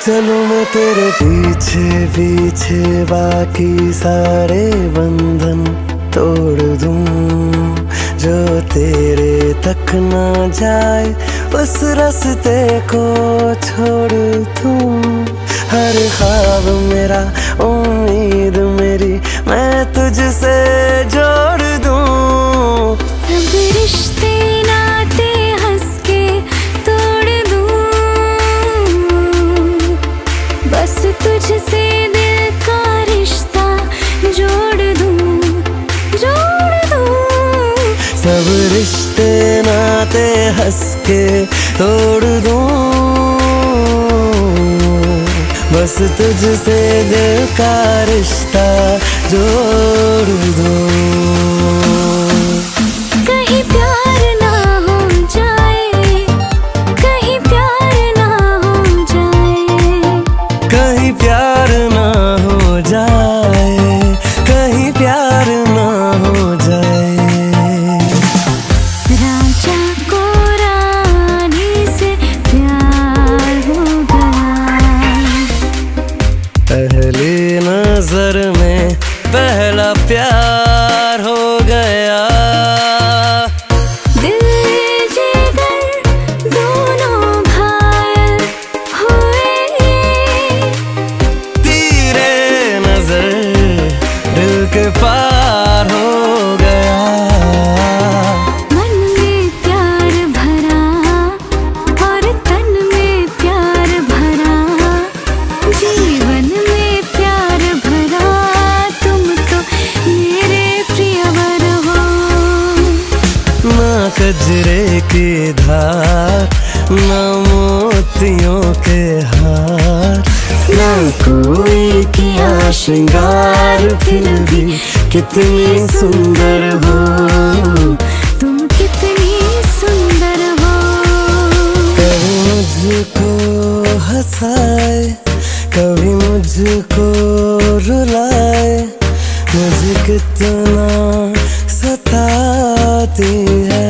चलूं मैं तेरे पीछे पीछे, बाकी सारे बंधन तोड़ दूं। जो तेरे तक ना जाए उस रास्ते को छोड़ दूं। हर ख्वाब मेरा, उम्मीद मेरी, मैं तुझसे जोड़ दूं। सब रिश्ते नाते हंस के तोड़ दूं। बस तुझसे दिल का रिश्ता जोड़ दूं, जोड़ दूं। सब रिश्ते नाते हंस के तोड़ दूं। बस तुझसे दिल का रिश्ता जोड़ दूं। कहीं प्यार ना हो जाए, कहीं प्यार ना हो जाए, कहीं प्यार ना हो जाए, कहीं प्यार ना हो जाए। राजा को रानी से प्यार हो गया। पहली नजर में पहला प्यार हो गया। दिल जिगर दोनों घायल हुए। तेरे नजर दिल के पार हो गया। मन में प्यार भरा और तन में प्यार भरा, जीवन में प्यार भरा। तुम तो मेरे प्रियवर हो। ना कजरे की धार, ना मोतियों के हार, ना कोई किया श्रृंगार, फिर भी कितनी सुंदर हो। तुम कितनी सुंदर हो। कभी मुझको हंसाए, कभी मुझको रुलाए, मुझे कितना सताती है।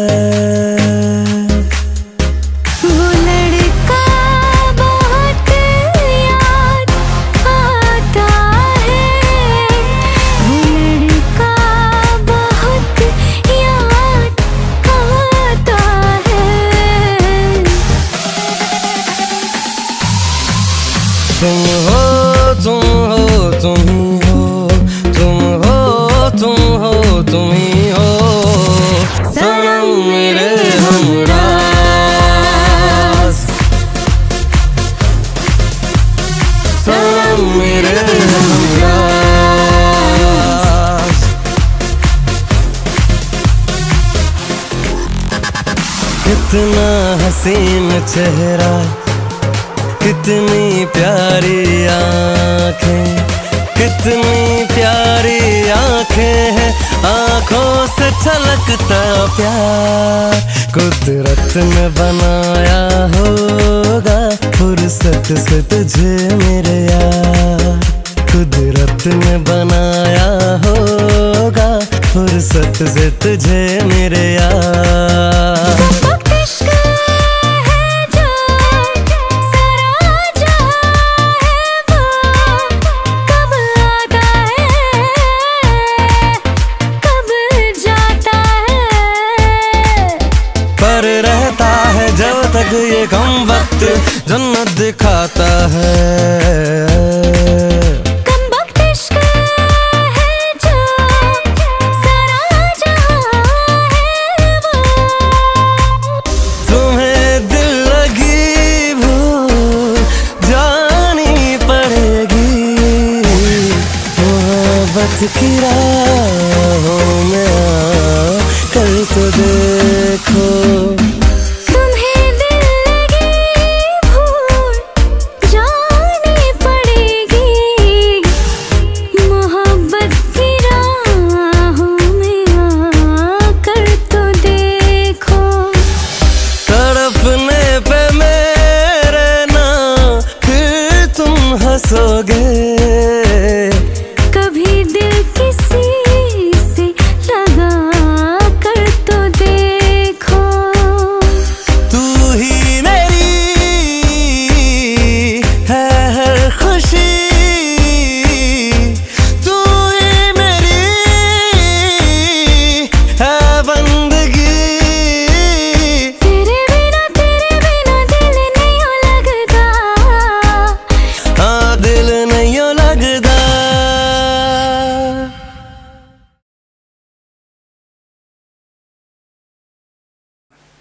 वो लड़का बहुत याद आता है। वो लड़का बहुत याद आता है। तुम हो, तुम हो, तुम ही हो, तुम हो, तुम हो, तुम ही हो। सनम मेरे हमराज, सनम मेरे हमराज। कितना हसीन चेहरा, कितनी प्यारी आंखें, कितनी प्यारी आंखें हैं। आंखों से छलकता प्यार कुदरत ने बनाया होगा, फुर्सत से तुझे मेरे यार। कुदरत ने बनाया होगा, फुर्सत से तुझे मेरे यार। जब तक ये कम वक्त जन्नत दिखाता है। कम वक्त इश्क है जो सारा जहां है वो। तुम्हें दिल लगी भूल जानी पड़ेगी, मोहब्बत की राहों में कल तो देखो। तुम्हें दिल लगी भूल जानी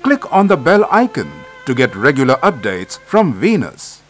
Click on the bell icon to get regular updates from Venus.